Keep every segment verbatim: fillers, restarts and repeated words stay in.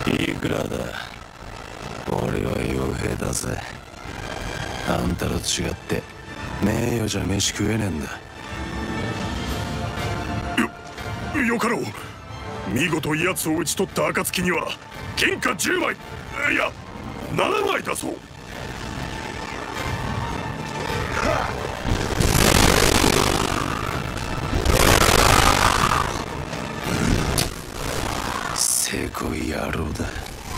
いくらだ。俺は傭兵だぜ。あんたと違って名誉じゃ飯食えねえんだ。 よよかろう。見事奴を討ち取った暁には金貨じゅうまい、いやななまいだそう。 せこい野郎だ。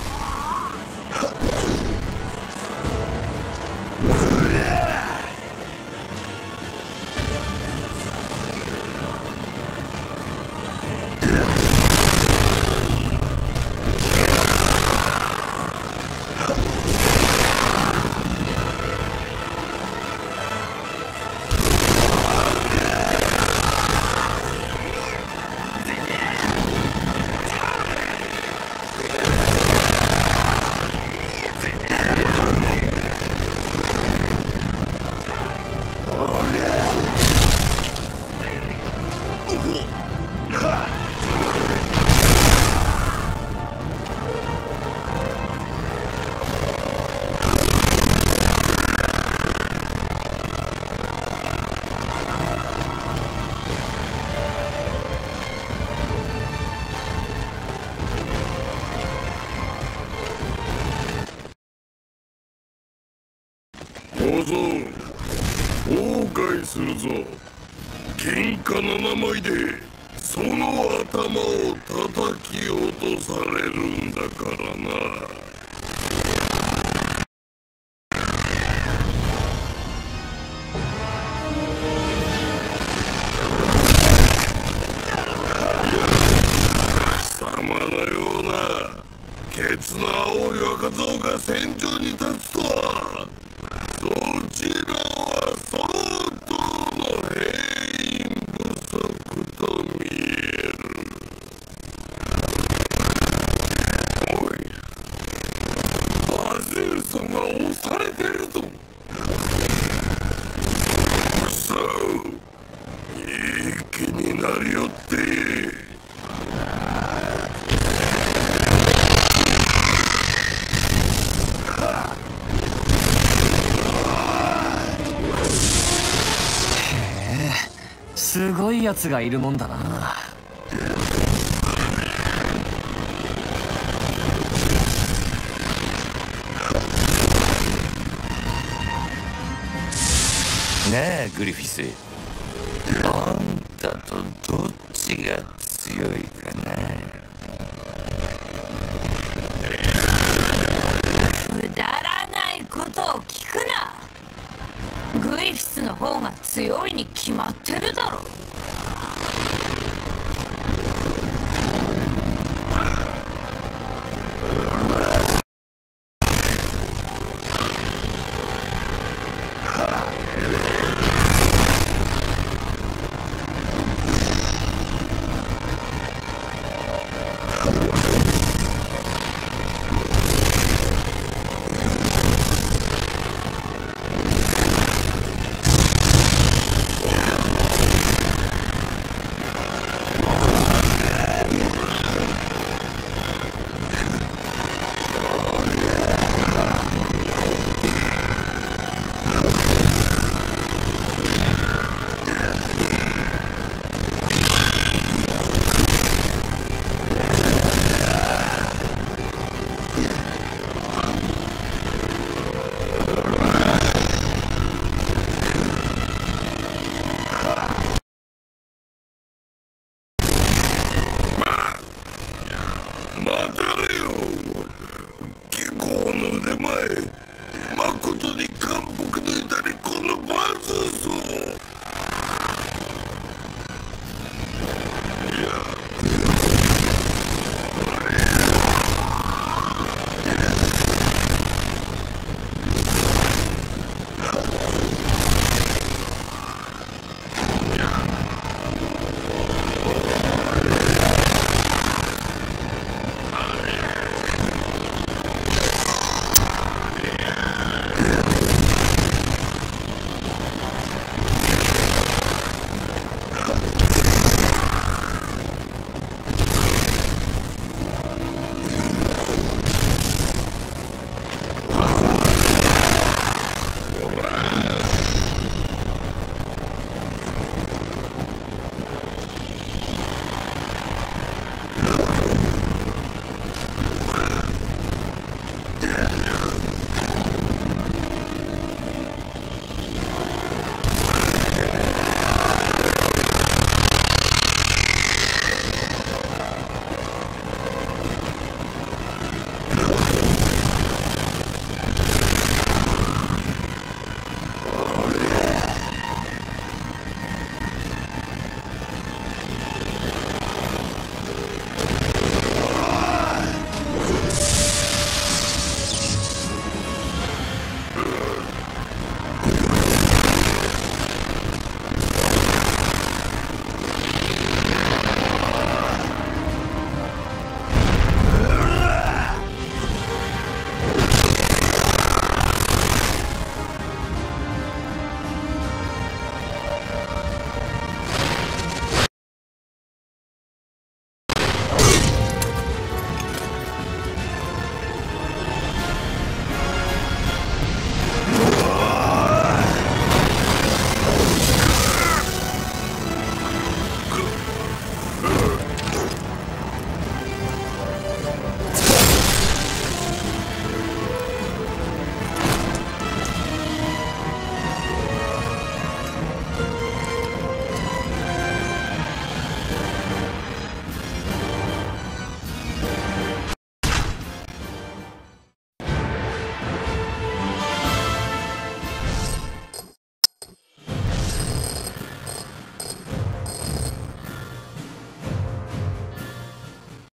小僧、後悔するぞ。金貨ななまいでその頭を叩き落とされるんだからな。貴様のようなケツの青い若造が戦場に立つとは、そちらは相当の兵員不足と見える。おい、バゼルさんが押されてるぞ。くそ、いい気になりよって。 すごいやつがいるもんだな。 ねえグリフィス、あんたとどっちが強いかな。 くだらないことを聞くな。グリフィスの方が強いに決まってるだろ。